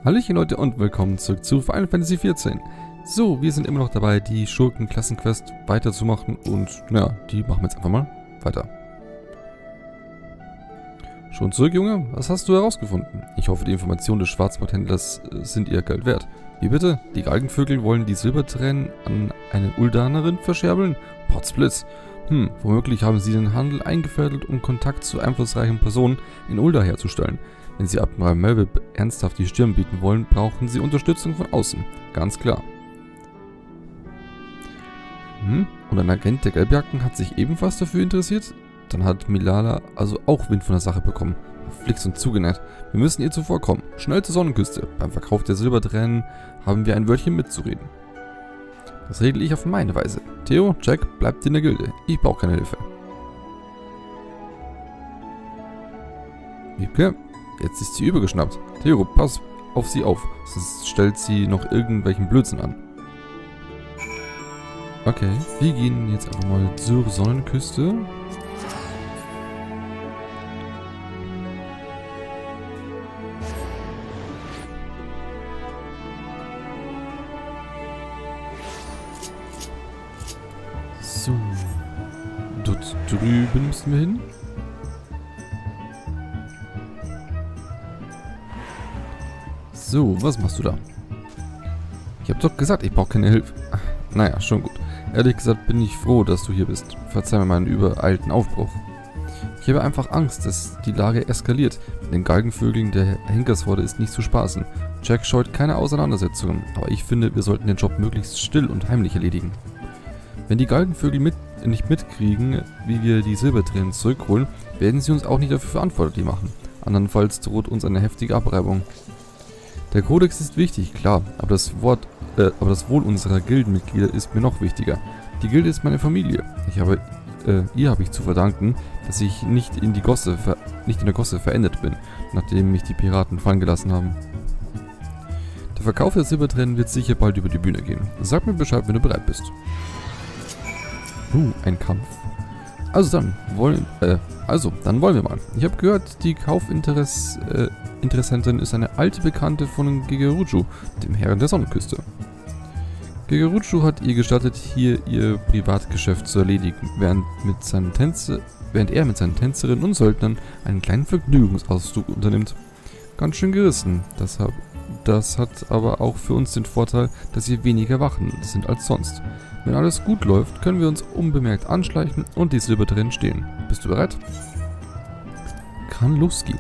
Hallöchen Leute und willkommen zurück zu Final Fantasy XIV. So, wir sind immer noch dabei, die Schurken-Klassenquest weiterzumachen und ja, die machen wir jetzt einfach mal weiter. Schon zurück, Junge? Was hast du herausgefunden? Ich hoffe, die Informationen des Schwarzmarkthändlers sind ihr Geld wert. Wie bitte? Die Galgenvögel wollen die Silbertränen an eine Uldanerin verscherbeln? Potzblitz. Womöglich haben sie den Handel eingefädelt, um Kontakt zu einflussreichen Personen in Ulda herzustellen. Wenn sie Admiral Melville ernsthaft die Stirn bieten wollen, brauchen sie Unterstützung von außen. Ganz klar. Und ein Agent der Gelbjacken hat sich ebenfalls dafür interessiert? Dann hat Milala also auch Wind von der Sache bekommen. Flix und zugenäht. Wir müssen ihr zuvorkommen. Schnell zur Sonnenküste. Beim Verkauf der Silbertränen haben wir ein Wörtchen mitzureden. Das regle ich auf meine Weise. Theo, Jack, bleibt in der Gilde. Ich brauche keine Hilfe. Wiebke? Jetzt ist sie übergeschnappt. Theo, pass auf sie auf, sonst stellt sie noch irgendwelchen Blödsinn an. Okay, wir gehen jetzt einfach mal zur Sonnenküste. So, dort drüben müssen wir hin. So, was machst du da? Ich hab doch gesagt, ich brauche keine Hilfe. Ach, naja, schon gut. Ehrlich gesagt bin ich froh, dass du hier bist. Verzeih mir meinen übereilten Aufbruch. Ich habe einfach Angst, dass die Lage eskaliert. Mit den Galgenvögeln der Henkershorde ist nicht zu spaßen. Jack scheut keine Auseinandersetzungen, aber ich finde, wir sollten den Job möglichst still und heimlich erledigen. Wenn die Galgenvögel nicht mitkriegen, wie wir die Silbertränen zurückholen, werden sie uns auch nicht dafür verantwortlich machen. Andernfalls droht uns eine heftige Abreibung. Der Kodex ist wichtig, klar, aber das Wohl unserer Gildenmitglieder ist mir noch wichtiger. Die Gilde ist meine Familie. Ihr habe ich zu verdanken, dass ich nicht in der Gosse verendet bin, nachdem mich die Piraten fallen gelassen haben. Der Verkauf der Silbertränen wird sicher bald über die Bühne gehen. Sag mir Bescheid, wenn du bereit bist. Ein Kampf. Also dann wollen wir mal. Ich habe gehört, die Kaufinteressentin ist eine alte Bekannte von Gegeruju, dem Herren der Sonnenküste. Gegeruju hat ihr gestattet, hier ihr Privatgeschäft zu erledigen, während er mit seinen Tänzerinnen und Söldnern einen kleinen Vergnügungsausflug unternimmt. Ganz schön gerissen. Das hat aber auch für uns den Vorteil, dass wir weniger Wachen sind als sonst. Wenn alles gut läuft, können wir uns unbemerkt anschleichen und die Silbertränen stehlen. Bist du bereit? Kann losgehen.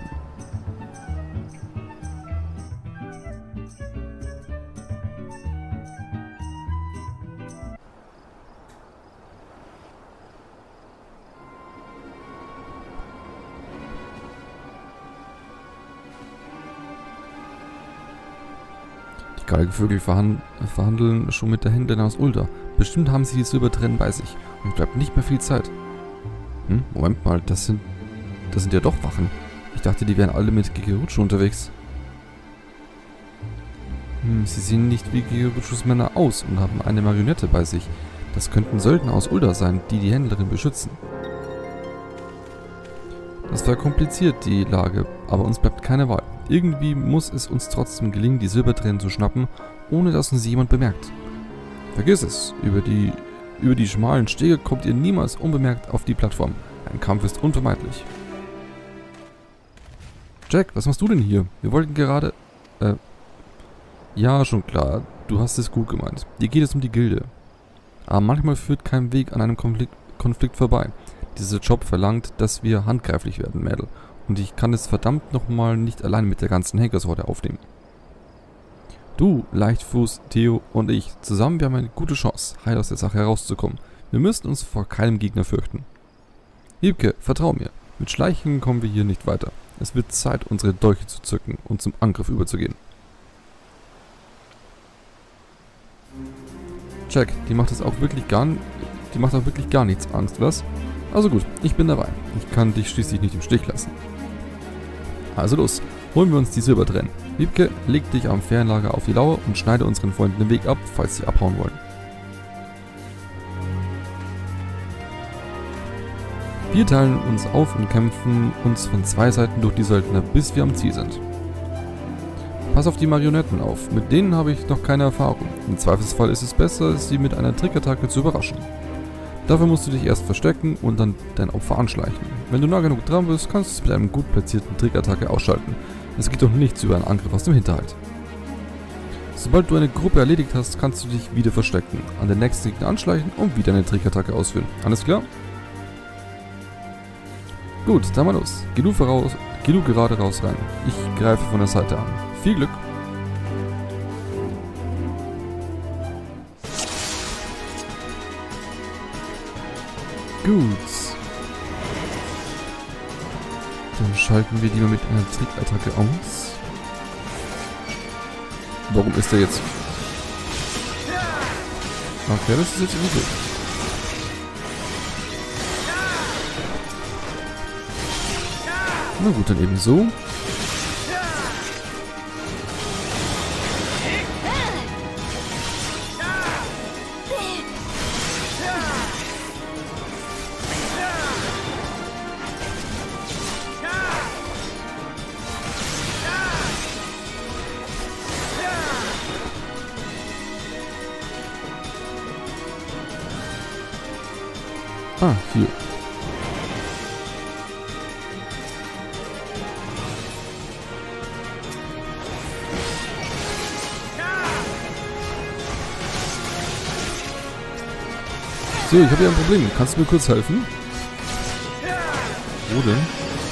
Die Galgenvögel verhandeln schon mit der Händlerin aus Ulda. Bestimmt haben sie die Silbertränen bei sich. Und es bleibt nicht mehr viel Zeit. Moment mal, das sind ja doch Wachen. Ich dachte, die wären alle mit Gegeruju unterwegs. Sie sehen nicht wie Gegerujus Männer aus und haben eine Marionette bei sich. Das könnten Söldner aus Ulda sein, die die Händlerin beschützen. Das verkompliziert die Lage, aber uns bleibt keine Wahl. Irgendwie muss es uns trotzdem gelingen, die Silbertränen zu schnappen, ohne dass uns jemand bemerkt. Vergiss es, über die schmalen Stege kommt ihr niemals unbemerkt auf die Plattform. Ein Kampf ist unvermeidlich. Jack, was machst du denn hier? Wir wollten gerade... Ja, schon klar, du hast es gut gemeint. Dir geht es um die Gilde. Aber manchmal führt kein Weg an einem Konflikt vorbei. Dieser Job verlangt, dass wir handgreiflich werden, Mädel. Und ich kann es verdammt nochmal nicht allein mit der ganzen Henkershorde aufnehmen. Du, Leichtfuß, Theo und ich, zusammen, wir haben eine gute Chance, heil aus der Sache herauszukommen. Wir müssen uns vor keinem Gegner fürchten. Wiebke, vertrau mir. Mit Schleichen kommen wir hier nicht weiter. Es wird Zeit, unsere Dolche zu zücken und zum Angriff überzugehen. Jack, die macht auch wirklich gar nichts Angst, was? Also gut, ich bin dabei. Ich kann dich schließlich nicht im Stich lassen. Also los, holen wir uns die Silbertränen. Wiebke, leg dich am Fernlager auf die Lauer und schneide unseren Freunden den Weg ab, falls sie abhauen wollen. Wir teilen uns auf und kämpfen uns von zwei Seiten durch die Söldner, bis wir am Ziel sind. Pass auf die Marionetten auf. Mit denen habe ich noch keine Erfahrung. Im Zweifelsfall ist es besser, sie mit einer Trickattacke zu überraschen. Dafür musst du dich erst verstecken und dann dein Opfer anschleichen. Wenn du nah genug dran bist, kannst du es mit einem gut platzierten Trickattacke ausschalten. Es geht doch nichts über einen Angriff aus dem Hinterhalt. Sobald du eine Gruppe erledigt hast, kannst du dich wieder verstecken, an den nächsten Gegner anschleichen und wieder eine Trickattacke ausführen. Alles klar? Gut, dann mal los. Geh du gerade raus rein. Ich greife von der Seite an. Viel Glück! Gut. Dann schalten wir die mal mit einer Trickattacke aus. Warum ist der jetzt... Okay, das ist jetzt irgendwie gut. Na gut, dann eben so. Ah, hier. So, ich habe hier ein Problem. Kannst du mir kurz helfen? Wo denn?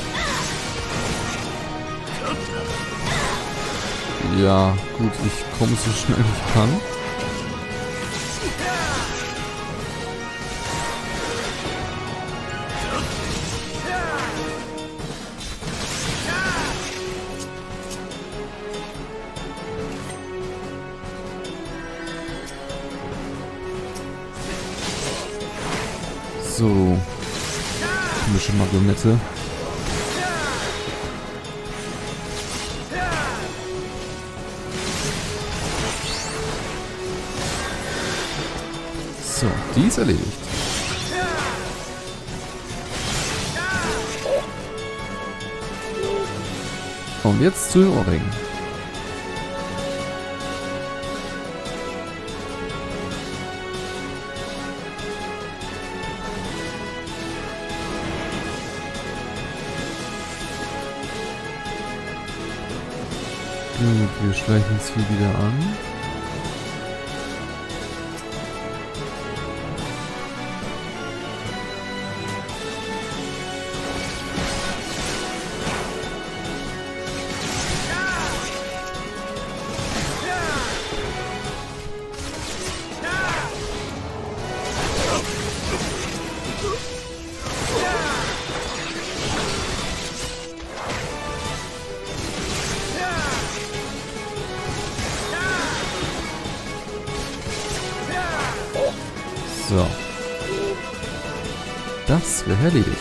Ja, gut, ich komme so schnell ich kann. So. Komische Marionette. So, die ist erledigt. Und jetzt zu den Ohrringen. Gut, wir schleichen uns hier wieder an. So. Das wäre erledigt.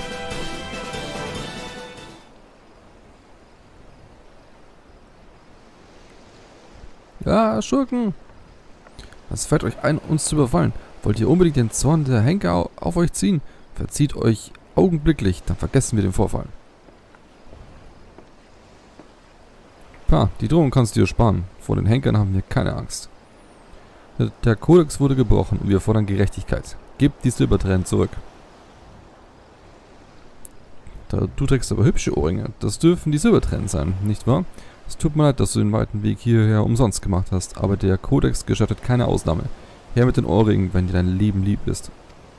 Ja, Schurken! Was fällt euch ein, uns zu überfallen? Wollt ihr unbedingt den Zorn der Henker auf euch ziehen? Verzieht euch augenblicklich, dann vergessen wir den Vorfall. Pah, die Drohung kannst du dir sparen. Vor den Henkern haben wir keine Angst. Der Kodex wurde gebrochen und wir fordern Gerechtigkeit. Gebt die Silbertränen zurück. Du trägst aber hübsche Ohrringe. Das dürfen die Silbertränen sein, nicht wahr? Es tut mir leid, dass du den weiten Weg hierher umsonst gemacht hast, aber der Kodex gestattet keine Ausnahme. Her mit den Ohrringen, wenn dir dein Leben lieb ist.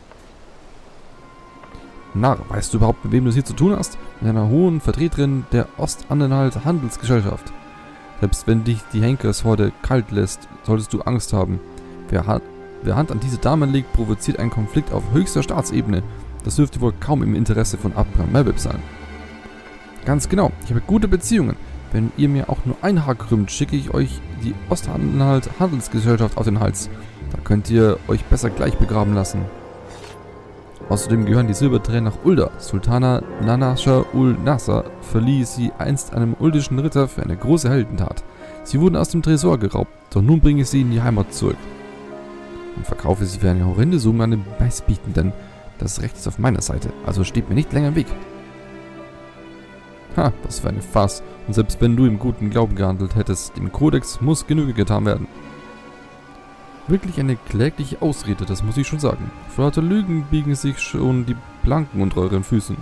Narr, weißt du überhaupt, mit wem du es hier zu tun hast? Mit einer hohen Vertreterin der Ostanhalt Handelsgesellschaft. Selbst wenn dich die Henkershorde kalt lässt, solltest du Angst haben. Wer Hand an diese Dame legt, provoziert einen Konflikt auf höchster Staatsebene. Das dürfte wohl kaum im Interesse von Abraham Melvip sein. Ganz genau, ich habe gute Beziehungen. Wenn ihr mir auch nur ein Haar krümmt, schicke ich euch die Ostanhalt Handelsgesellschaft auf den Hals. Da könnt ihr euch besser gleich begraben lassen. Außerdem gehören die Silbertränen nach Ulda. Sultana Nanasha ul Nasser verlieh sie einst einem uldischen Ritter für eine große Heldentat. Sie wurden aus dem Tresor geraubt, doch nun bringe ich sie in die Heimat zurück. Und verkaufe sie für eine horrende Summe an den Meistbietenden. Das Recht ist auf meiner Seite, also steht mir nicht länger im Weg. Ha, was für eine Farce. Und selbst wenn du im guten Glauben gehandelt hättest, dem Kodex muss Genüge getan werden. Wirklich eine klägliche Ausrede, das muss ich schon sagen. Vor lauter Lügen biegen sich schon die Planken unter euren Füßen.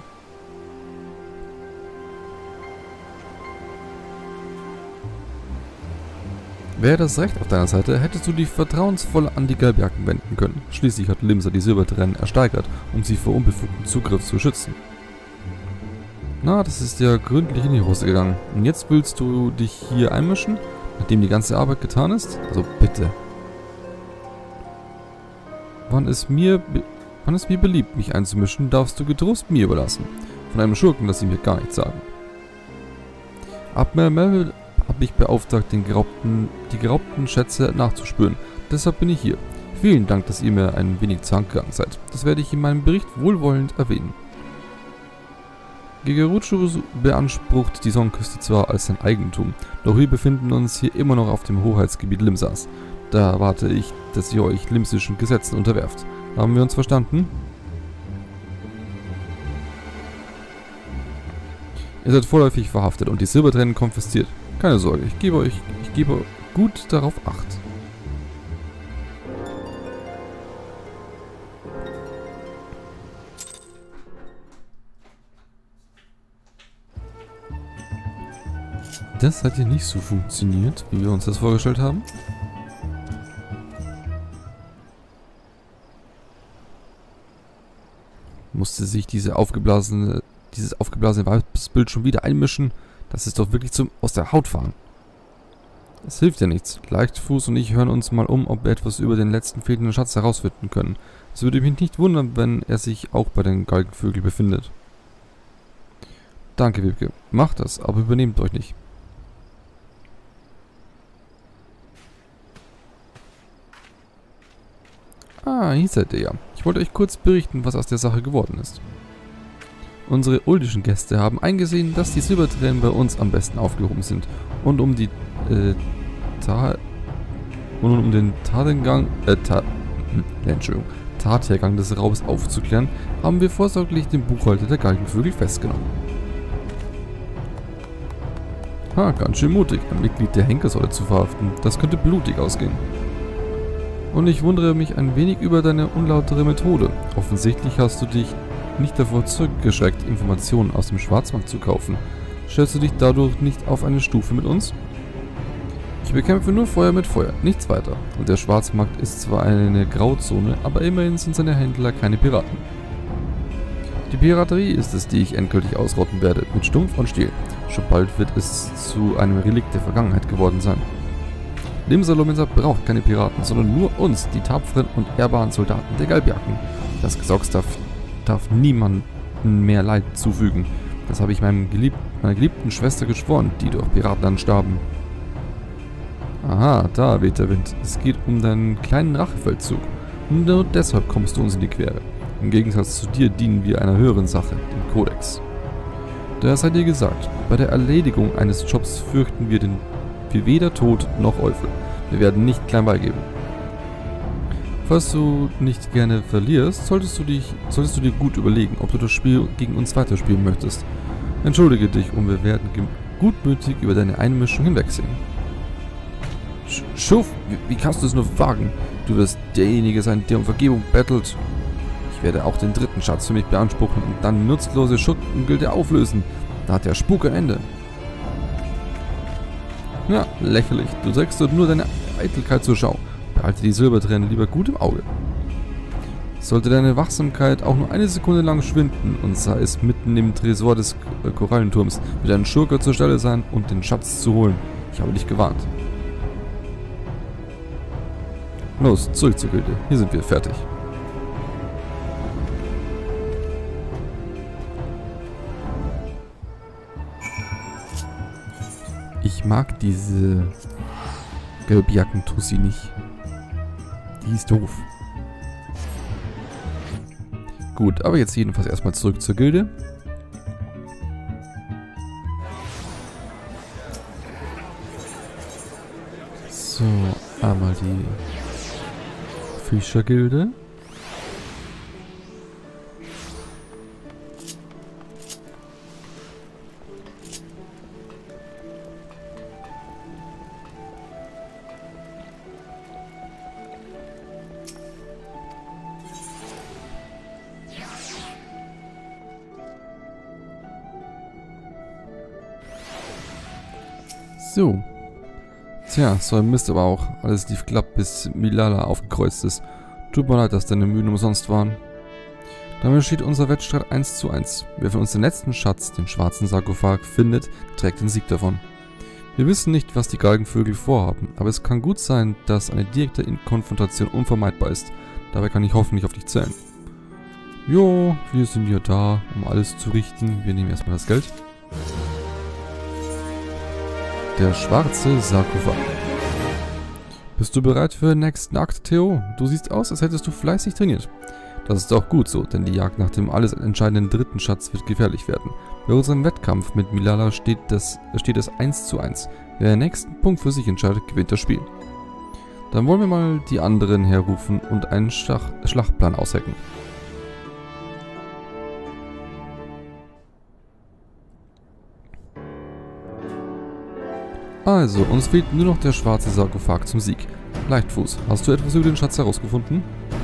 Wäre das Recht auf deiner Seite, hättest du dich vertrauensvoll an die Galbjacken wenden können. Schließlich hat Limsa die Silbertränen ersteigert, um sie vor unbefugtem Zugriff zu schützen. Na, das ist ja gründlich in die Hose gegangen. Und jetzt willst du dich hier einmischen, nachdem die ganze Arbeit getan ist? Also bitte. Wann es mir beliebt, mich einzumischen, darfst du getrost mir überlassen. Von einem Schurken lass ich mir gar nichts sagen. Admiral Melville hat mich beauftragt, die geraubten Schätze nachzuspüren. Deshalb bin ich hier. Vielen Dank, dass ihr mir ein wenig zu Hand gegangen seid. Das werde ich in meinem Bericht wohlwollend erwähnen. Gigerucho beansprucht die Sonnenküste zwar als sein Eigentum, doch wir befinden uns hier immer noch auf dem Hoheitsgebiet Limsas. Da erwarte ich, dass ihr euch limsischen Gesetzen unterwerft. Haben wir uns verstanden? Ihr seid vorläufig verhaftet und die Silbertränen konfisziert. Keine Sorge, ich gebe gut darauf Acht. Das hat ja nicht so funktioniert, wie wir uns das vorgestellt haben. Musste sich dieses aufgeblasene Weibsbild schon wieder einmischen? Das ist doch wirklich zum aus der Haut fahren. Es hilft ja nichts. Leichtfuß und ich hören uns mal um, ob wir etwas über den letzten fehlenden Schatz herausfinden können. Es würde mich nicht wundern, wenn er sich auch bei den Galgenvögeln befindet. Danke, Wiebke. Macht das, aber übernehmt euch nicht. Ah, hier seid ihr ja. Ich wollte euch kurz berichten, was aus der Sache geworden ist. Unsere uldischen Gäste haben eingesehen, dass die Silbertränen bei uns am besten aufgehoben sind. Und um den Tathergang des Raubes aufzuklären, haben wir vorsorglich den Buchhalter der Galgenvögel festgenommen. Ha, ganz schön mutig, ein Mitglied der Henkersäule zu verhaften. Das könnte blutig ausgehen. Und ich wundere mich ein wenig über deine unlautere Methode. Offensichtlich hast du dich nicht davor zurückgeschreckt, Informationen aus dem Schwarzmarkt zu kaufen. Stellst du dich dadurch nicht auf eine Stufe mit uns? Ich bekämpfe nur Feuer mit Feuer, nichts weiter. Und der Schwarzmarkt ist zwar eine Grauzone, aber immerhin sind seine Händler keine Piraten. Die Piraterie ist es, die ich endgültig ausrotten werde, mit Stumpf und Stiel. Schon bald wird es zu einem Relikt der Vergangenheit geworden sein. Limsa braucht keine Piraten, sondern nur uns, die tapferen und ehrbaren Soldaten der Galbjacken. Das Gesocks darf niemandem mehr Leid zufügen. Das habe ich meiner geliebten Schwester geschworen, die durch Piratenland starben. Aha, da weht der Wind. Es geht um deinen kleinen Rachefeldzug. Und nur deshalb kommst du uns in die Quere. Im Gegensatz zu dir dienen wir einer höheren Sache, dem Kodex. Daher sei dir gesagt, bei der Erledigung eines Jobs fürchten wir weder Tod noch Eufel. Wir werden nicht klein beigeben. Falls du nicht gerne verlierst, solltest du dir gut überlegen, ob du das Spiel gegen uns weiterspielen möchtest. Entschuldige dich und wir werden gutmütig über deine Einmischung hinwegsehen. Schuff, wie kannst du es nur wagen? Du wirst derjenige sein, der um Vergebung bettelt. Ich werde auch den dritten Schatz für mich beanspruchen und dann nutzlose Schuttengilde auflösen. Da hat der Spuk ein Ende. Ja, lächerlich. Du trägst dort nur deine Eitelkeit zur Schau. Behalte die Silbertränen lieber gut im Auge. Sollte deine Wachsamkeit auch nur eine Sekunde lang schwinden und sei es mitten im Tresor des Korallenturms, wird ein Schurke zur Stelle sein und den Schatz zu holen. Ich habe dich gewarnt. Los, zurück zur Gilde. Hier sind wir fertig. Ich mag diese Galbjacken-Tussi nicht. Die ist doof. Gut, aber jetzt jedenfalls erstmal zurück zur Gilde. So, einmal die Fischergilde. So. Tja, so ein Mist aber auch. Alles lief glatt, bis Milala aufgekreuzt ist. Tut mir leid, dass deine Mühen umsonst waren. Damit steht unser Wettstreit 1:1. Wer von uns den letzten Schatz, den schwarzen Sarkophag, findet, trägt den Sieg davon. Wir wissen nicht, was die Galgenvögel vorhaben, aber es kann gut sein, dass eine direkte Konfrontation unvermeidbar ist. Dabei kann ich hoffentlich auf dich zählen. Jo, wir sind ja da, um alles zu richten. Wir nehmen erstmal das Geld. Der schwarze Sarkophag. Bist du bereit für den nächsten Akt, Theo? Du siehst aus, als hättest du fleißig trainiert. Das ist auch gut so, denn die Jagd nach dem alles entscheidenden dritten Schatz wird gefährlich werden. Bei unserem Wettkampf mit Milala steht es 1:1. Wer den nächsten Punkt für sich entscheidet, gewinnt das Spiel. Dann wollen wir mal die anderen herrufen und einen Schlachtplan aushecken. Also, uns fehlt nur noch der schwarze Sarkophag zum Sieg. Leichtfuß, hast du etwas über den Schatz herausgefunden?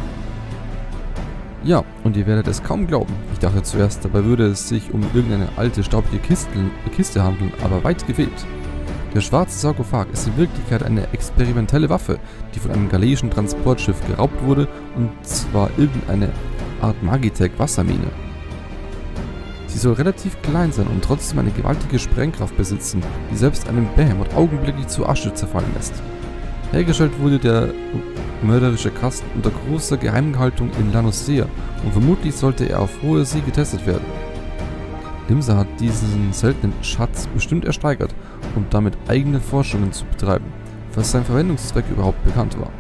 Ja, und ihr werdet es kaum glauben. Ich dachte zuerst, dabei würde es sich um irgendeine alte, staubige Kiste handeln, aber weit gefehlt. Der schwarze Sarkophag ist in Wirklichkeit eine experimentelle Waffe, die von einem galeischen Transportschiff geraubt wurde, und zwar irgendeine Art Magitech-Wassermine. Sie soll relativ klein sein und trotzdem eine gewaltige Sprengkraft besitzen, die selbst einen Behemoth augenblicklich zu Asche zerfallen lässt. Hergestellt wurde der mörderische Kasten unter großer Geheimhaltung in Lanosea und vermutlich sollte er auf hoher See getestet werden. Limsa hat diesen seltenen Schatz bestimmt ersteigert, um damit eigene Forschungen zu betreiben, falls sein Verwendungszweck überhaupt bekannt war.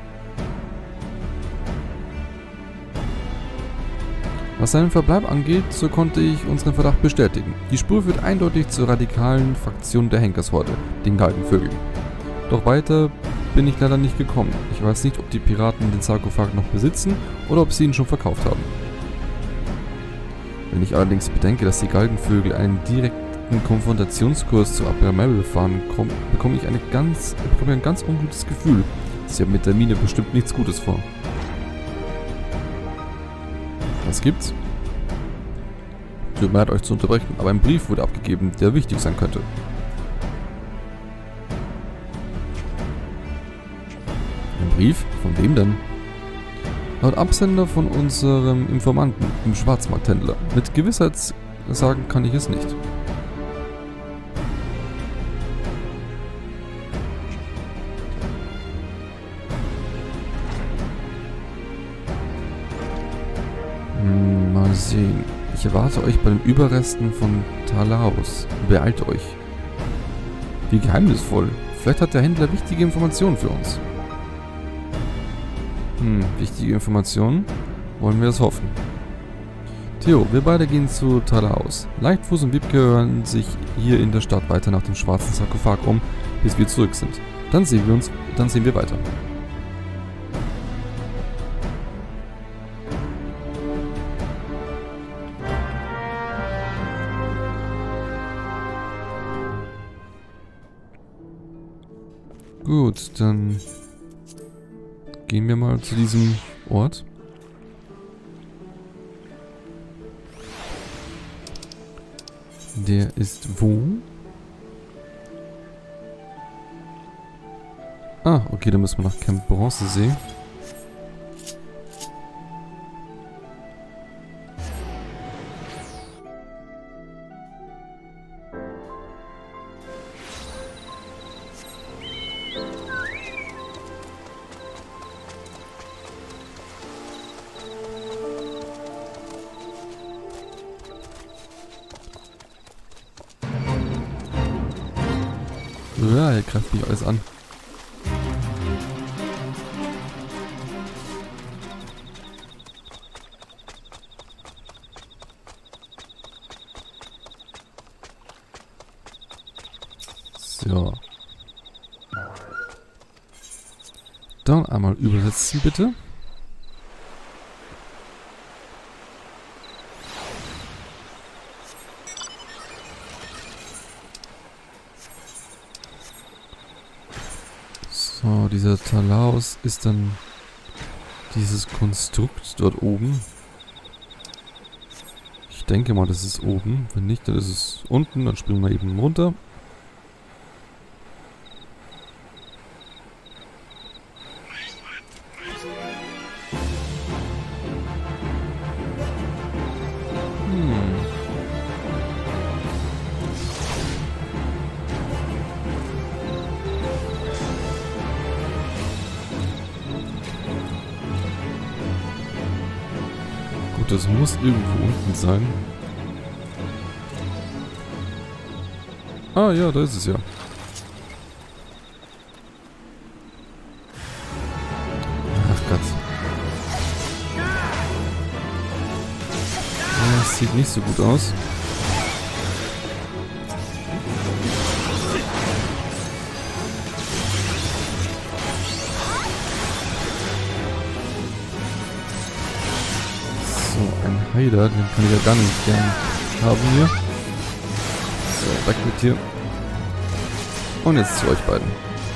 Was seinen Verbleib angeht, so konnte ich unseren Verdacht bestätigen. Die Spur führt eindeutig zur radikalen Fraktion der Henkershorde, den Galgenvögeln. Doch weiter bin ich leider nicht gekommen. Ich weiß nicht, ob die Piraten den Sarkophag noch besitzen oder ob sie ihn schon verkauft haben. Wenn ich allerdings bedenke, dass die Galgenvögel einen direkten Konfrontationskurs zu Abramel fahren, bekomme ich ein ganz ungutes Gefühl. Sie haben mit der Mine bestimmt nichts Gutes vor. Was gibt's? Tut mir leid, euch zu unterbrechen, aber ein Brief wurde abgegeben, der wichtig sein könnte. Ein Brief? Von wem denn? Laut Absender von unserem Informanten, dem Schwarzmarkthändler. Mit Gewissheit sagen kann ich es nicht. Mal sehen. Ich erwarte euch bei den Überresten von Talaos. Beeilt euch. Wie geheimnisvoll. Vielleicht hat der Händler wichtige Informationen für uns. Wichtige Informationen? Wollen wir es hoffen. Theo, wir beide gehen zu Talaos. Leichtfuß und Wiebke hören sich hier in der Stadt weiter nach dem schwarzen Sarkophag um, bis wir zurück sind. Dann sehen wir weiter. Gut, dann gehen wir mal zu diesem Ort. Der ist wo? Ah, okay, dann müssen wir nach Camp Bronzesee. Ja, hier greift mich alles an. So. Dann einmal übersetzen, bitte. So, dieser Talaos ist dann dieses Konstrukt dort oben. Ich denke mal, das ist oben. Wenn nicht, dann ist es unten. Dann springen wir eben runter. Gut, das muss irgendwo unten sein. Ah ja, da ist es ja. Ach Gott. Ja, das sieht nicht so gut aus. So, ein Heiler, den kann ich ja gar nicht gern haben hier. So, weg mit dir. Und jetzt zu euch beiden.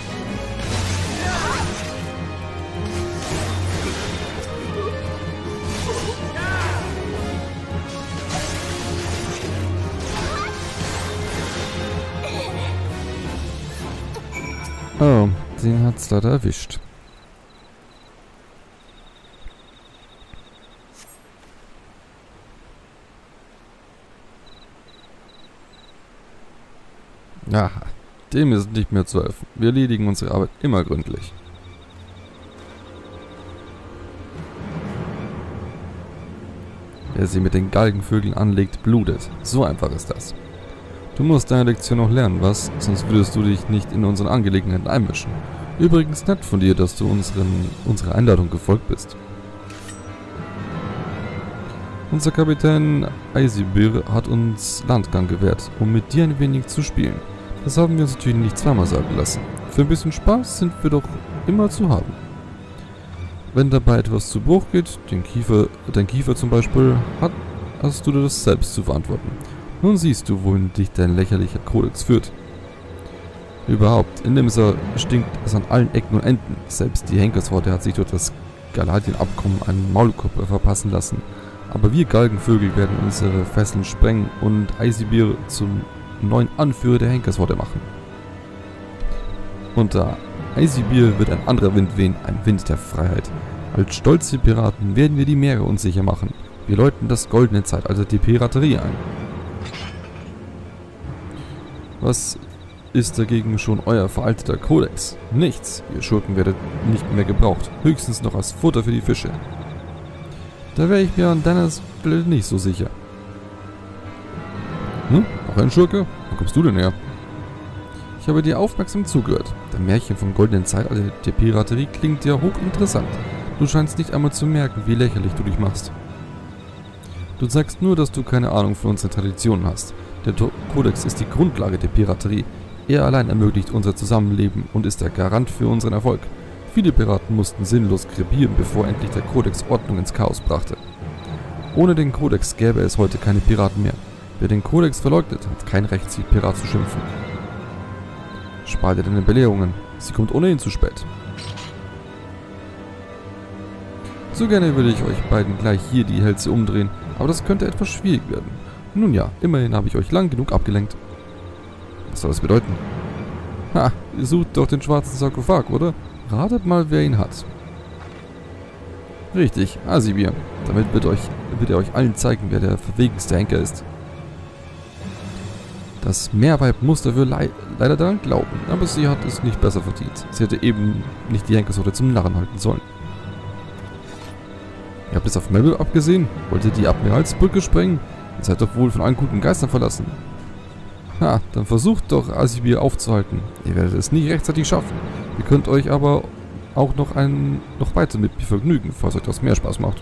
Oh, den hat's leider erwischt. Aha, dem ist nicht mehr zu helfen. Wir erledigen unsere Arbeit immer gründlich. Wer sie mit den Galgenvögeln anlegt, blutet. So einfach ist das. Du musst deine Lektion noch lernen, was? Sonst würdest du dich nicht in unseren Angelegenheiten einmischen. Übrigens nett von dir, dass du unserer Einladung gefolgt bist. Unser Kapitän Eisibir hat uns Landgang gewährt, um mit dir ein wenig zu spielen. Das haben wir uns natürlich nicht zweimal sagen lassen. Für ein bisschen Spaß sind wir doch immer zu haben. Wenn dabei etwas zu Bruch geht, dein Kiefer zum Beispiel, hast du dir das selbst zu verantworten. Nun siehst du, wohin dich dein lächerlicher Kodex führt. Überhaupt, in dem Saal stinkt es an allen Ecken und Enden. Selbst die Henkersworte hat sich durch das Galadien-Abkommen einen Maulkorb verpassen lassen. Aber wir Galgenvögel werden unsere Fesseln sprengen und Eisibir zum neuen Anführer der Henkersworte machen. Unter Eisibir wird ein anderer Wind wehen, ein Wind der Freiheit. Als stolze Piraten werden wir die Meere unsicher machen. Wir läuten das goldene Zeitalter der Piraterie ein. Was ist dagegen schon euer veralteter Kodex? Nichts. Ihr Schurken werdet nicht mehr gebraucht. Höchstens noch als Futter für die Fische. Da wäre ich mir an deiner Stelle nicht so sicher. Hm? Noch ein Schurke? Wo kommst du denn her? Ich habe dir aufmerksam zugehört. Das Märchen vom goldenen Zeitalter der Piraterie klingt ja hochinteressant. Du scheinst nicht einmal zu merken, wie lächerlich du dich machst. Du sagst nur, dass du keine Ahnung von unseren Traditionen hast. Der Kodex ist die Grundlage der Piraterie. Er allein ermöglicht unser Zusammenleben und ist der Garant für unseren Erfolg. Viele Piraten mussten sinnlos krepieren, bevor endlich der Kodex Ordnung ins Chaos brachte. Ohne den Kodex gäbe es heute keine Piraten mehr. Wer den Kodex verleugnet, hat kein Recht, sich Pirat zu schimpfen. Spar dir deine Belehrungen. Sie kommt ohnehin zu spät. So gerne würde ich euch beiden gleich hier die Hälse umdrehen, aber das könnte etwas schwierig werden. Nun ja, immerhin habe ich euch lang genug abgelenkt. Was soll das bedeuten? Ha, ihr sucht doch den schwarzen Sarkophag, oder? Ratet mal, wer ihn hat. Richtig, Asibir. Damit wird er euch allen zeigen, wer der verwegenste Henker ist. Das Meerweib muss dafür leider daran glauben, aber sie hat es nicht besser verdient. Sie hätte eben nicht die Henkersorte zum Narren halten sollen. Ihr habt es auf Melville abgesehen? Wollt ihr die Admiralsbrücke sprengen? Ihr seid doch wohl von allen guten Geistern verlassen. Ha, dann versucht doch Asibir aufzuhalten. Ihr werdet es nicht rechtzeitig schaffen. Ihr könnt euch aber auch noch weiter mit mir vergnügen, falls euch das mehr Spaß macht.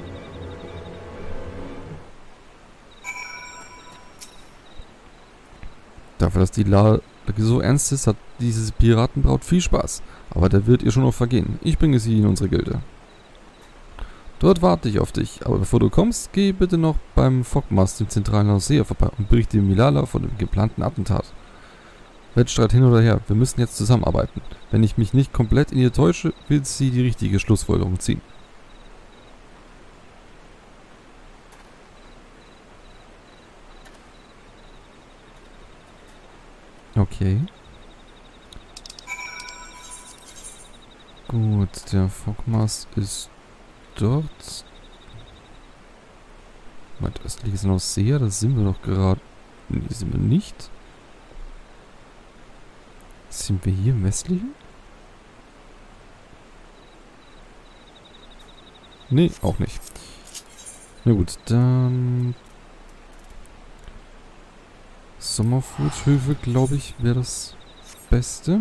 Dafür, dass die Lage so ernst ist, hat diese Piratenbraut viel Spaß. Aber der wird ihr schon noch vergehen. Ich bringe sie in unsere Gilde. Dort warte ich auf dich, aber bevor du kommst, geh bitte noch beim Fogmast im zentralen Ausseher vorbei und berichte Milala von dem geplanten Attentat. Wettstreit hin oder her, wir müssen jetzt zusammenarbeiten. Wenn ich mich nicht komplett in ihr täusche, wird sie die richtige Schlussfolgerung ziehen. Okay. Gut, der Fogmast ist dort. Moment, östlich ist noch sehr, da sind wir doch gerade. Nee, sind wir nicht. Sind wir hier im westlichen? Nee, auch nicht. Na gut, dann... Sommerfurthöfe, glaube ich, wäre das Beste.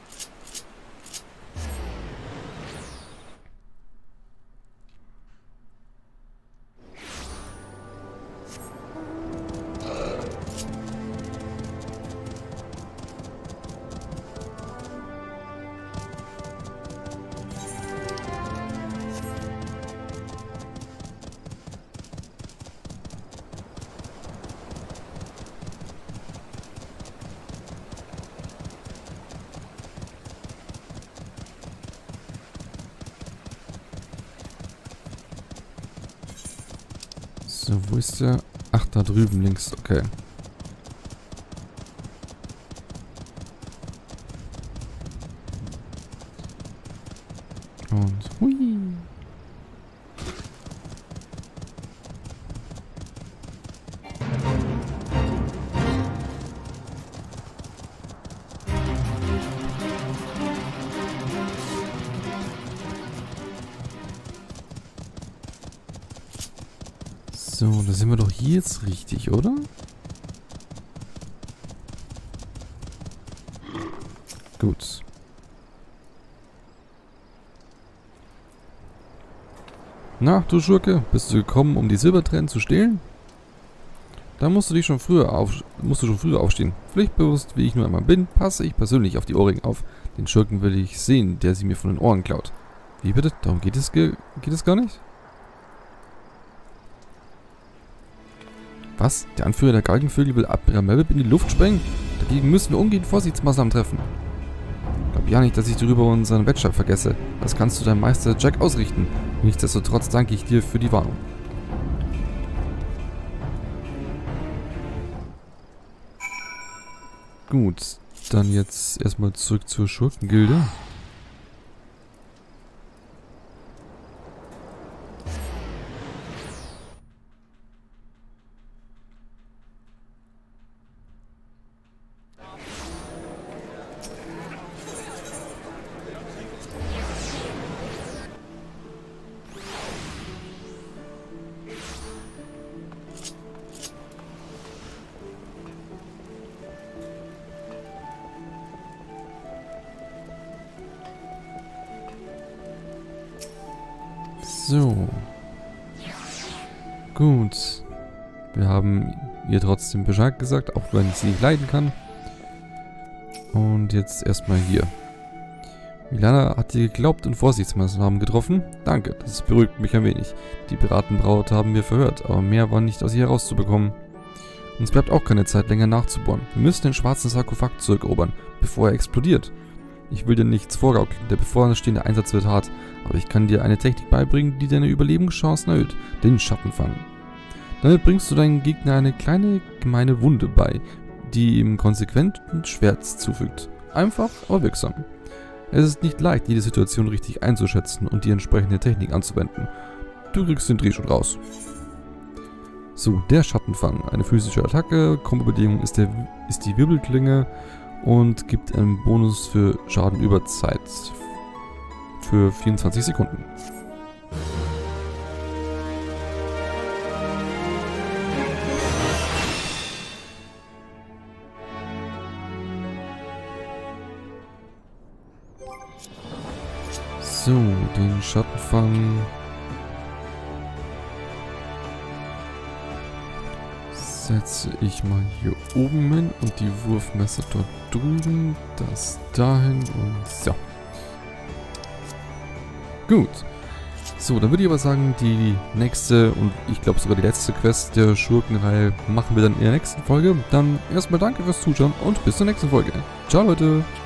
So, wo ist der? Ach, da drüben links, okay. Und hui. So, da sind wir doch hier jetzt richtig, oder? Gut. Na, du Schurke, bist du gekommen, um die Silbertränen zu stehlen? Da musst du schon früher aufstehen. Pflichtbewusst, wie ich nur einmal bin, passe ich persönlich auf die Ohrringe auf. Den Schurken will ich sehen, der sie mir von den Ohren klaut. Wie bitte? Darum geht es gar nicht? Was? Der Anführer der Galgenvögel will Admiral Melvip in die Luft sprengen? Dagegen müssen wir umgehend Vorsichtsmaßnahmen treffen. Glaub ja nicht, dass ich darüber unseren Wettstreit vergesse. Das kannst du deinem Meister Jack ausrichten. Nichtsdestotrotz danke ich dir für die Warnung. Gut, dann jetzt erstmal zurück zur Schurkengilde. So. Gut. Wir haben ihr trotzdem Bescheid gesagt, auch wenn ich sie nicht leiden kann. Und jetzt erstmal hier. Milana hat dir geglaubt und Vorsichtsmaßnahmen getroffen. Danke, das beruhigt mich ein wenig. Die Piratenbraut haben wir verhört, aber mehr war nicht aus ihr herauszubekommen. Uns bleibt auch keine Zeit länger nachzubohren. Wir müssen den schwarzen Sarkophag zurückerobern, bevor er explodiert. Ich will dir nichts vorgaukeln, der bevorstehende Einsatz wird hart, aber ich kann dir eine Technik beibringen, die deine Überlebenschancen erhöht, den Schattenfang. Damit bringst du deinem Gegner eine kleine, gemeine Wunde bei, die ihm konsequent ein Schwert zufügt. Einfach, aber wirksam. Es ist nicht leicht, jede Situation richtig einzuschätzen und die entsprechende Technik anzuwenden. Du kriegst den Dreh schon raus. So, der Schattenfang. Eine physische Attacke, Kombobedingung ist die Wirbelklinge und gibt einen Bonus für Schaden über Zeit für 24 Sekunden. So, den Schattenfang setze ich mal hier oben hin und die Wurfmesser dort drüben, das dahin und so. Gut. So, dann würde ich aber sagen, die nächste und ich glaube sogar die letzte Quest der Schurkenreihe machen wir dann in der nächsten Folge. Dann erstmal danke fürs Zuschauen und bis zur nächsten Folge. Ciao Leute!